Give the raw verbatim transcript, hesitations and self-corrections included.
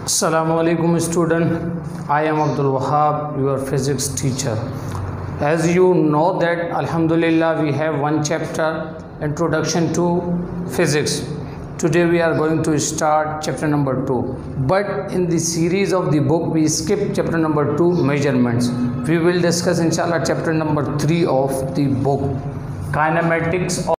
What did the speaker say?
Assalamu alaikum student. I am Abdul Wahab, your physics teacher. As you know that Alhamdulillah we have one chapter, Introduction to Physics. Today we are going to start chapter number two. But in the series of the book we skip chapter number two, Measurements. We will discuss inshallah chapter number three of the book, Kinematics